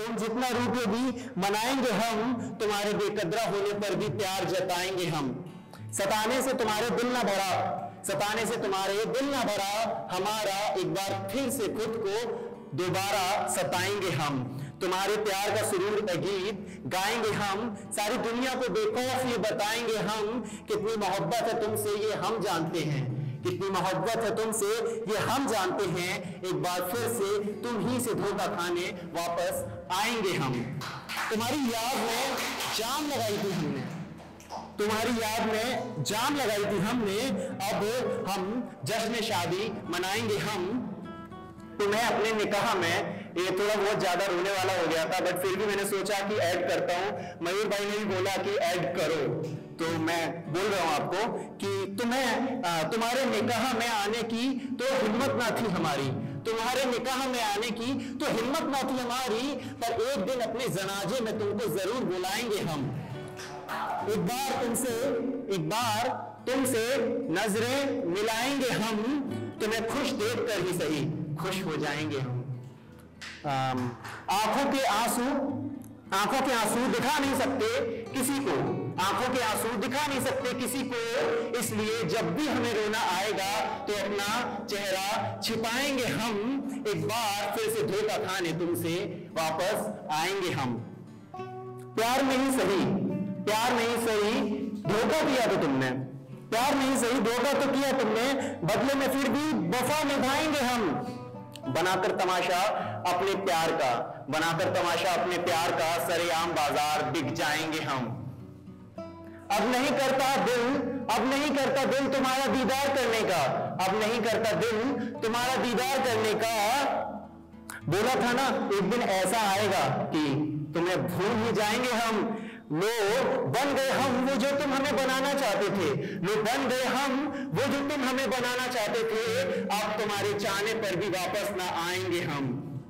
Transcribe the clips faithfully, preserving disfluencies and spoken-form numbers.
तुम जितना रूठोगी मनाएंगे हम, तुम्हारे बेकदरा होने पर भी प्यार जताएंगे हम। सताने से तुम्हारे दिल ना भरा, सताने से तुम्हारे दिल ना भरा, हमारा एक बार फिर से खुद को दोबारा सताएंगे हम। तुम्हारे प्यार का सुरूर गीत गाएंगे हम, सारी दुनिया को बेखौफ ये बताएंगे हम, कितनी मोहब्बत है तुमसे ये हम जानते हैं, कितनी मोहब्बत है तुमसे ये हम जानते हैं। एक बार फिर से तुम ही से धोखा खाने वापस आएंगे हम। तुम्हारी याद में जान लगाई थी हमने, तुम्हारी याद में जान लगाई थी हमने, अब हम जश्न शादी मनाएंगे हम। तुम्हें अपने निकाह में, ये थोड़ा बहुत ज्यादा रोने वाला हो गया था, बट फिर भी मैंने सोचा कि ऐड करता हूं। मयूर भाई ने भी बोला कि ऐड करो, तो मैं बोल रहा हूं आपको कि तुम्हें तुम्हारे निकाह में आने की तो हिम्मत ना थी हमारी, तुम्हारे निकाह में आने की तो हिम्मत ना थी हमारी, पर एक दिन अपने जनाजे में तुमको जरूर बुलाएंगे हम। एक बार तुमसे एक बार तुमसे नजरें मिलाएंगे हम, तुम्हें खुश देखकर ही सही खुश हो जाएंगे हम। आंखों के आंसू आंखों के आंसू दिखा नहीं सकते किसी को, आंखों के आंसू दिखा नहीं सकते किसी को, इसलिए जब भी हमें रोना आएगा तो अपना चेहरा छिपाएंगे हम। एक बार फिर से धोखा खाने तुमसे वापस आएंगे हम। प्यार में ही सही प्यार नहीं सही धोखा किया तो तुमने, प्यार नहीं सही धोखा तो किया तुमने, बदले में फिर भी वफा निभाएंगे हम। बनाकर तमाशा अपने प्यार का, बनाकर तमाशा अपने प्यार का, सरेआम बाजार बिक जाएंगे हम। अब नहीं करता दिल अब नहीं करता दिल तुम्हारा दीदार करने का, अब नहीं करता दिल तुम्हारा दीदार करने का। बोला था ना एक दिन ऐसा आएगा कि तुम्हें भूल ही जाएंगे हम। लो बन गए हम वो जो तुम हमें बनाना चाहते थे, लो बन गए हम वो जो तुम हमें बनाना चाहते थे, अब तुम्हारे चाहने पर भी वापस ना आएंगे हम।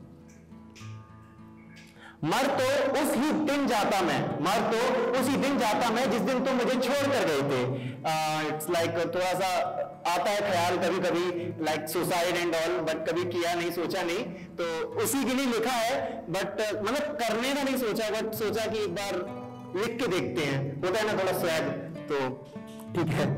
मर तो उस ही दिन जाता मैं मर तो उसी दिन जाता मैं जिस दिन तुम मुझे छोड़ कर गए थे। इट्स लाइक थोड़ा सा आता है ख्याल कभी कभी like suicide and all, but कभी किया नहीं, सोचा नहीं, तो उसी के लिए लिखा है। बट मतलब करने का नहीं सोचा, बट सोचा कि एक बार लिख के देखते हैं, होता है ना थोड़ा स्वैग, तो ठीक है।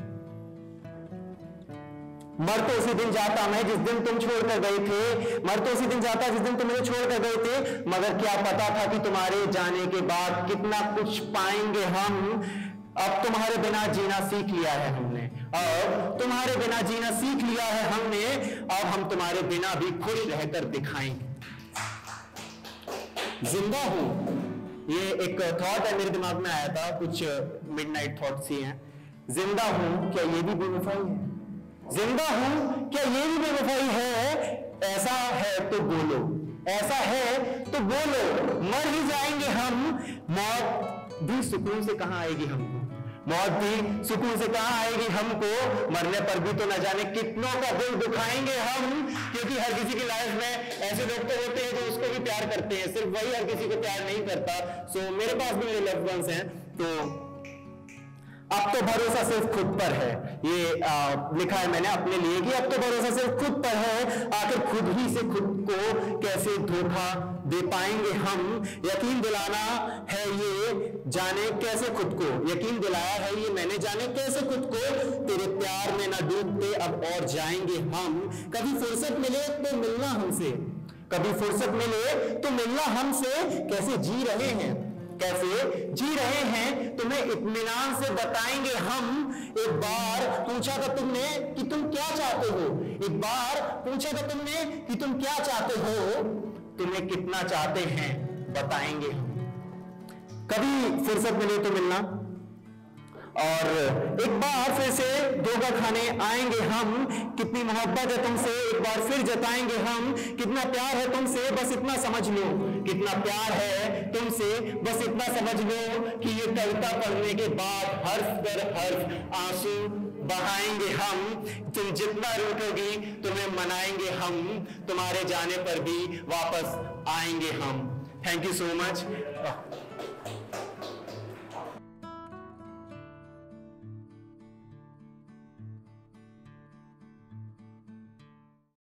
मर तो उसी दिन जाता मैं जिस दिन तुम छोड़ कर गए थे, मर तो उसी दिन जाता जिस दिन तुम मुझे छोड़ कर गए थे, मगर क्या पता था कि तुम्हारे जाने के बाद कितना कुछ पाएंगे हम। अब तुम्हारे बिना जीना सीख लिया है हमने, अब तुम्हारे बिना जीना सीख लिया है हमने, अब हम तुम्हारे बिना भी खुश रहकर दिखाएंगे। जिंदा हूं, ये एक थॉट है मेरे दिमाग में आया था, कुछ मिडनाइट थॉट्स ही हैं। जिंदा हूं क्या ये भी बेवफाई है, जिंदा हूं क्या ये भी बेवफाई है, ऐसा है तो बोलो, ऐसा है तो बोलो, मर ही जाएंगे हम। मौत भी सुकून से कहां आएगी हमको, मौत भी सुकून से कहां आएगी हमको, मरने पर भी तो न जाने कितनों का दिल दुखाएंगे हम। क्योंकि हर किसी की लाइफ में ऐसे लोग तो होते हैं जो उसको भी प्यार करते हैं, सिर्फ वही हर किसी को प्यार नहीं करता। सो मेरे पास भी मेरे लव्ड वंस हैं, तो अब तो भरोसा सिर्फ खुद पर है, ये आ, लिखा है मैंने अपने लिए कि अब तो भरोसा सिर्फ खुद पर है, आखिर खुद ही से खुद को कैसे धोखा दे पाएंगे हम। यकीन दिलाना है ये जाने कैसे खुद को, यकीन दिलाया है ये मैंने जाने कैसे खुद को, तेरे प्यार में ना डूबते अब और जाएंगे हम। कभी फुर्सत मिले तो मिलना हमसे, कभी फुर्सत मिले तो मिलना हमसे, कैसे जी रहे हैं कैसे जी रहे हैं तुम्हें इत्मीनान से बताएंगे हम। एक बार पूछा था तुमने कि तुम क्या चाहते हो, एक बार पूछा था तुमने कि तुम क्या चाहते हो, तुम्हें कितना चाहते हैं बताएंगे हम। कभी फुर्सत मिले तो मिलना, और एक बार फिर से धोखा खाने आएंगे हम। कितनी मोहब्बत है तुमसे एक बार फिर जताएंगे हम, कितना प्यार है तुमसे बस इतना समझ लो, कितना प्यार है तुमसे बस इतना समझ लो कि ये कविता पढ़ने के बाद हर्फ दर हर्फ आंसू बहाएंगे हम। तुम जितना रूठोगी तुम्हें मनाएंगे हम, तुम्हारे जाने पर भी वापस आएंगे हम। Thank you so much.